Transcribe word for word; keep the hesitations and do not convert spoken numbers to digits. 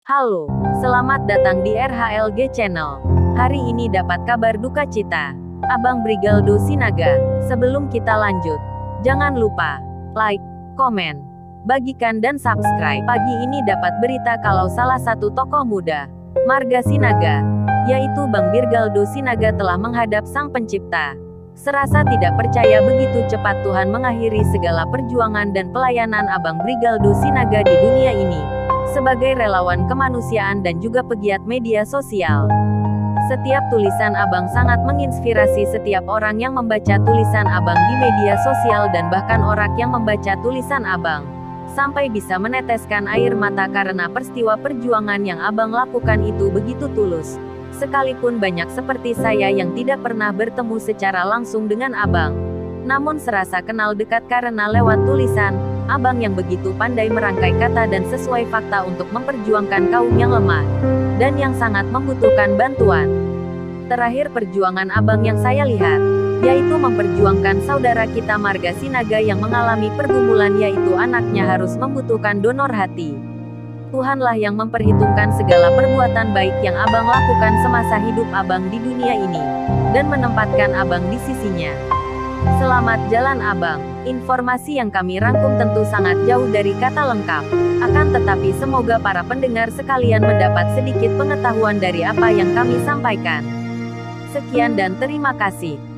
Halo, selamat datang di R H L G Channel. Hari ini dapat kabar duka cita. Abang Brigaldo Sinaga. Sebelum kita lanjut, jangan lupa like, komen, bagikan dan subscribe. Pagi ini dapat berita kalau salah satu tokoh muda, marga Sinaga, yaitu Bang Brigaldo Sinaga telah menghadap Sang Pencipta. Serasa tidak percaya begitu cepat Tuhan mengakhiri segala perjuangan dan pelayanan Abang Brigaldo Sinaga di dunia ini, sebagai relawan kemanusiaan dan juga pegiat media sosial. Setiap tulisan Abang sangat menginspirasi setiap orang yang membaca tulisan Abang di media sosial dan bahkan orang yang membaca tulisan Abang, sampai bisa meneteskan air mata karena peristiwa perjuangan yang Abang lakukan itu begitu tulus. Sekalipun banyak seperti saya yang tidak pernah bertemu secara langsung dengan Abang, namun serasa kenal dekat karena lewat tulisan Abang yang begitu pandai merangkai kata dan sesuai fakta untuk memperjuangkan kaum yang lemah dan yang sangat membutuhkan bantuan. Terakhir perjuangan Abang yang saya lihat, yaitu memperjuangkan saudara kita marga Sinaga yang mengalami pergumulan, yaitu anaknya harus membutuhkan donor hati. Tuhanlah yang memperhitungkan segala perbuatan baik yang Abang lakukan semasa hidup Abang di dunia ini, dan menempatkan Abang di sisinya. Selamat jalan Abang. Informasi yang kami rangkum tentu sangat jauh dari kata lengkap. Akan tetapi semoga para pendengar sekalian mendapat sedikit pengetahuan dari apa yang kami sampaikan. Sekian dan terima kasih.